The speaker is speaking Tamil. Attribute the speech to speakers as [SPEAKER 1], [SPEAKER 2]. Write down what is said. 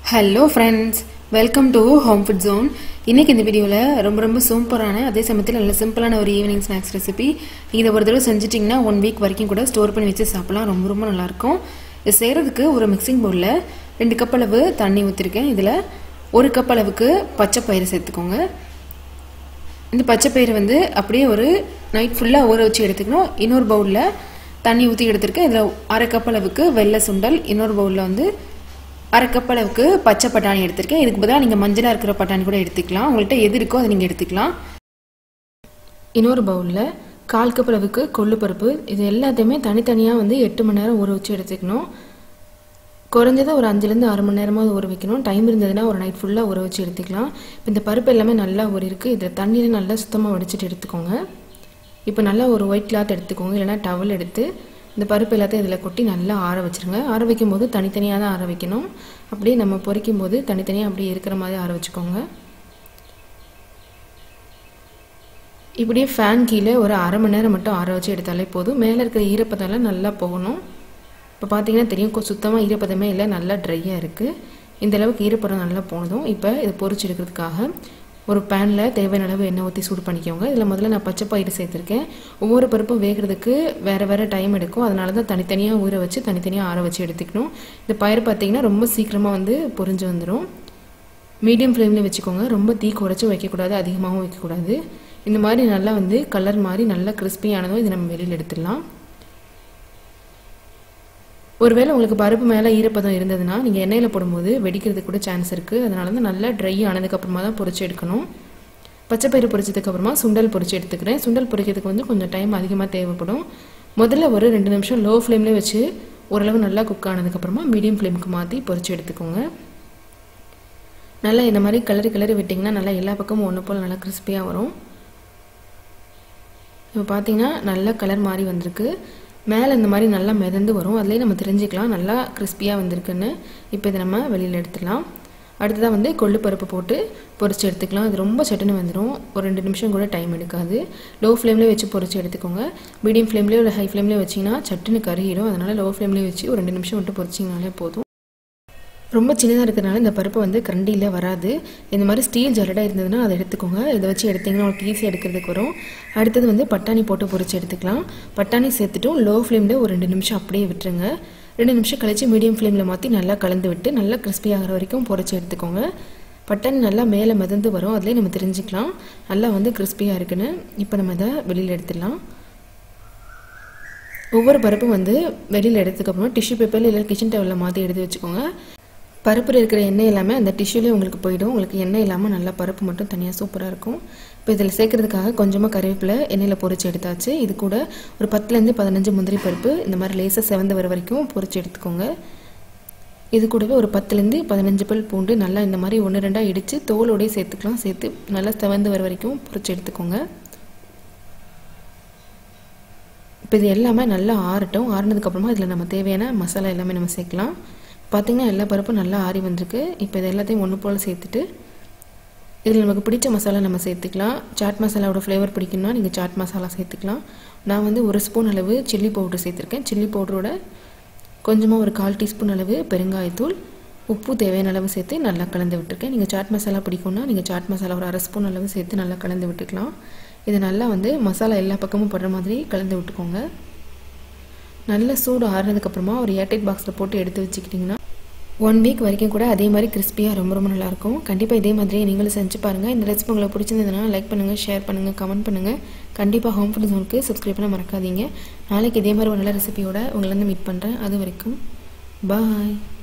[SPEAKER 1] Hello friends, welcome to Home Food Zone. இன்னைக்கு இந்த வீடியோல ரொம்ப சூப்பரான அதே சமயத்துல நல்ல சிம்பிளான ஒரு ஈவினிங் ஸ்நாக்ஸ் ரெசிபி. இத ஒரு தடவை செஞ்சிட்டீங்கன்னா 1 வீக் வரைக்கும் கூட ஸ்டோர் பண்ணி வச்சு சாப்பிடலாம். ரொம்ப நல்லா இருக்கும். இது செய்யிறதுக்கு ஒரு மிக்சிங் பவுல்ல 2 கப் அளவு தண்ணி ஊத்திருக்கேன். இதுல 1 கப் அளவுக்கு பச்சை பயிறு சேர்த்துக்கோங்க. இந்த பச்சை பயிறு வந்து அப்படியே ஒரு நைட் ஃபுல்லா ஊற வச்சு எடுத்துக்கணும். இன்னொரு பவுல்ல தண்ணி ஊத்தி எடுத்துர்க்கேன். இதுல 1/2 கப் அளவுக்கு வெள்ளை சுண்டல், இன்னொரு பவுல்ல வந்து 1/2 கப் அளவுக்கு பச்சை பட்டாணி எடுத்துர்க்கேன். இதுக்கு பதிலா நீங்க மஞ்சளா இருக்கிற பட்டாணி கூட எடுத்துக்கலாம். உங்கள்ட்ட எது இருக்கோ அதை நீங்க எடுத்துக்கலாம். இன்னொரு பவுல்ல 1/4 கப் அளவுக்கு கொள்ளு பருப்பு. இது எல்லாத்தையுமே தனித்தனியா வந்து 8 மணி நேரம் ஊற வச்சு எடுத்துக்கணும். குறைஞ்சது ஒரு 5 ல இருந்து 6 மணி நேரமாவது ஊற வைக்கணும். டைம் இருந்ததுன்னா ஒரு நைட் ஃபுல்லா ஊற வச்சு எடுத்துக்கலாம். இந்த பருப்பு எல்லாமே நல்லா ஊறிருக்கு. இத தண்ணியில நல்லா சுத்தமா வடிச்சிட்டு எடுத்துக்கோங்க. இப்போ நல்லா ஒரு ஒயிட் கிளாத் எடுத்துக்கோங்க, இல்லனா டவல் எடுத்து இந்த பருப்பு எல்லாத்தையும் இதல கொட்டி நல்லா ஆற வச்சிருங்க. ஆற வைக்கும்போது தனித்தனியா தான் ஆற வைக்கணும். அப்படியே நம்ம பொரிக்கும்போது தனித்தனியா அப்படியே இருக்கிற மாதிரி ஆற வச்சுக்கோங்க. இப்படியே ஃபேன் கீழ ஒரு 1/2 மணி நேரம் மட்டும் ஆற வச்சு எடுத்தாலே போதும். மேல இருக்கிற ஈரப்பதம் நல்லா போகணும். இப்போ பாத்தீங்கன்னா தெரியும், சுத்தமா ஈரப்பதமே இல்ல, நல்லா ட்ரையா இருக்கு. இந்த அளவுக்கு ஈரப்பதம் நல்லா போனதும் இப்போ இத பொரிச்சு எடுக்கிறதுக்காக ஒரு panல தேவையான அளவு எண்ணெய் ஊத்தி சூடு பண்ணிக்கோங்க. இதல முதல்ல நான் பச்சை பயிறு சேர்த்திருக்கேன். ஒவ்வொரு பருப்பும் வேகிறதுக்கு வேற டைம் எடுக்கும். அதனால தான் தனித்தனியா ஊற வச்சு தனித்தனியா ஆற வச்சு எடுத்துக்கணும். இந்த பயிறு பாத்தீங்கன்னா ரொம்ப சீக்கிரமா வந்து பொரிஞ்சு வந்துரும். மீடியம் ஃப்ளேம்ல வெச்சுக்கோங்க. ரொம்ப தீ குறைச்சு வைக்க கூடாது, அதிகமாவும் வைக்க கூடாது. இந்த மாதிரி நல்லா வந்து கலர் மாதிரி நல்லா கிறிஸ்பி ஆனதும் இத நம்ம வெளியில எடுத்துடலாம். ஒருவேளை உங்களுக்கு பருப்பு மேல ஈரப்பதம் இருந்ததுனா நீங்க எண்ணெயில போடும்போது வெடிக்கிறதுக்கு கூட சான்ஸ் இருக்கு. அதனால தான் நல்லா ட்ரை ஆனதுக்கு அப்புறமா தான் பொரிச்சு எடுக்கணும். பச்சை பயிறு பொரிச்சதுக்கு அப்புறமா சுண்டல் பொரிச்சு எடுத்துக்கிறேன். சுண்டல் பொரிக்கிறதுக்கு வந்து கொஞ்சம் டைம் அதிகமா தேவைப்படும். முதல்ல ஒரு 2 நிமிஷம் லோ ஃப்ளேம்ல வச்சு ஓரளவு நல்லா குக் ஆனதுக்கு அப்புறமா மீடியம் ஃப்ளேம்க்கு மாத்தி பொரிச்சு எடுத்துக்கோங்க. நல்லா இந்த மாதிரி கலரி விட்டீங்கன்னா நல்லா எல்லா பக்கமும் ஒண்ணு போல நல்லா கிறிஸ்பியா வரும். இப்போ பாத்தீங்கன்னா நல்ல கலர் மாதிரி வந்திருக்கு. மேல இந்த மாதிரி நல்லா மிதந்து வரும். அதிலே நம்ம தெரிஞ்சிக்கலாம் நல்லா கிறிஸ்பியா வந்திருக்குன்னு. இப்போ இத நம்ம வெளியில எடுத்துடலாம். அடுத்ததா வந்து கொள்ளு பருப்பு போட்டு பொரிச்சு எடுத்துக்கலாம். இது ரொம்ப சட்டுன்னு வந்துரும். ஒரு 2 நிமிஷம் கூட டைம் எடுக்காது. லோ ஃப்ளேம்ல வச்சு பொரிச்சு எடுத்துக்கோங்க. மீடியம் ஃப்ளேம்லயோ இல்ல ஹை ஃப்ளேம்லயோ வச்சீங்கன்னா சட்டுன்னு கருகிடும். அதனால லோ ஃப்ளேம்ல வச்சு ஒரு 2 நிமிஷம் மட்டும் பொரிச்சீங்கனாலே போதும். ரொம்ப சின்னதா இருக்கறனால இந்த பருப்பு வந்து கரண்டில வராது. இந்த மாதிரி ஸ்டீல் ஜல்லடா இருந்ததுனா அதை எடுத்துக்கோங்க. இத வச்சு எடுத்தீங்கன்னா உங்களுக்கு ஈஸியா எடுக்கிறதுக்கு வரும். அடுத்து வந்து பட்டாணி போட்டு பொரிச்சு எடுத்துக்கலாம். பட்டாணி சேர்த்துட்டு லோ ஃப்ளேம்ல ஒரு 2 நிமிஷம் அப்படியே விட்டுருங்க. 2 நிமிஷம் கழிச்சு மீடியம் ஃப்ளேம்ல மாத்தி நல்லா கலந்து விட்டு நல்லா கிறிஸ்பி ஆகற வரைக்கும் பொரிச்சு எடுத்துக்கோங்க. பட்டாணி நல்லா மேல மிதந்து வரும். அதிலே நம்ம தெரிஞ்சிக்கலாம் நல்லா வந்து கிறிஸ்பியா இருக்குன்னு. இப்போ நம்ம இத வெளியில எடுத்துடலாம். ஒவ்வொரு பருப்பும் வந்து வெளியில எடுத்ததுக்கு அப்புறம் டிஷ்யூ பேப்பர்ல இல்ல கிச்சன் டவல்ல மாத்தி எடுத்து வச்சுக்கோங்க. பருப்புல இருக்கிற எண்ணெய் எல்லாமே அந்த டிஷ்யூலயே உங்களுக்கு போய்டும். உங்களுக்கு எண்ணெய் இல்லாம நல்லா பருப்பு மட்டும் தனியா சூப்பரா இருக்கும். இப்போ இதல சேர்க்கிறதுக்காக கொஞ்சமா கறிவேப்பிலை எண்ணெயில பொரிச்சு எடுத்தாச்சு. இது கூட ஒரு 10 ல இருந்து 15 முந்திரி பருப்பு இந்த மாதிரி லேசா செவந்து வர வரைக்கும் பொரிச்சு எடுத்துக்கோங்க. இது கூடவே ஒரு 10 ல இருந்து 15 பல் பூண்டு நல்லா இந்த மாதிரி 1-2 இடிச்சு தோலோட சேர்த்துக்கலாம். சேர்த்து நல்லா செவந்து வர வரைக்கும் பொரிச்சு எடுத்துக்கோங்க. இப்போ இது எல்லாமே நல்லா ஆறட்டும். ஆறுனதுக்கு அப்புறமா இதல நம்ம தேவையான மசாலா எல்லாமே நம்ம சேர்க்கலாம். பாத்தீங்கன்னா எல்லா பருப்பும் நல்லா ஆறி வந்திருக்கு. இப்போ இத எல்லாத்தையும் ஒண்ணு போல சேர்த்துட்டு இதல நமக்கு பிடிச்ச மசாலா நம்ம சேர்த்துக்கலாம். சாட் மசாலாவோட ஃப்ளேவர் பிடிக்கும்னா நீங்க சாட் மசாலா சேர்த்துக்கலாம். நான் வந்து 1 ஸ்பூன் அளவு சில்லி பவுடர் சேர்த்திருக்கேன். சில்லி பவுடரோட கொஞ்சமா ஒரு 1/4 டீஸ்பூன் அளவு பெருங்காயத்தூள், உப்பு தேவையான அளவு சேர்த்து நல்லா கலந்து விட்டுருக்கேன். நீங்க சாட் மசாலா பிடிக்கும்னா நீங்க சாட் மசாலா ஒரு 1/2 ஸ்பூன் அளவு சேர்த்து நல்லா கலந்து விட்டுக்கலாம். இது நல்லா வந்து மசாலா எல்லா பக்கமும் படுற மாதிரி கலந்து விட்டுக்கோங்க. நல்ல சூடு ஆறுனதுக்கு அப்புறமா ஒரு ஏர்டைட் பாக்ஸ்ல போட்டு எடுத்து வச்சிக்கிட்டீங்கன்னா 1 வீக் வரைக்கும் கூட அதே மாதிரி கிறிஸ்பியா ரொம்ப நல்லா இருக்கும். கண்டிப்பா இதே மாதிரி நீங்களும் செஞ்சு பாருங்க. இந்த ரெசிபி உங்களுக்கு பிடிச்சிருந்ததுனா லைக் பண்ணுங்க, ஷேர் பண்ணுங்க, கமெண்ட் பண்ணுங்க. கண்டிப்பா ஹோம் ஃபுட் ஜோனுக்கு சப்ஸ்கிரைப் பண்ண மறக்காதீங்க. நாளைக்கு இதே மாதிரி ஒரு நல்ல ரெசிபியோட உங்களை வந்து மீட் பண்றேன். அது வரைக்கும் பை.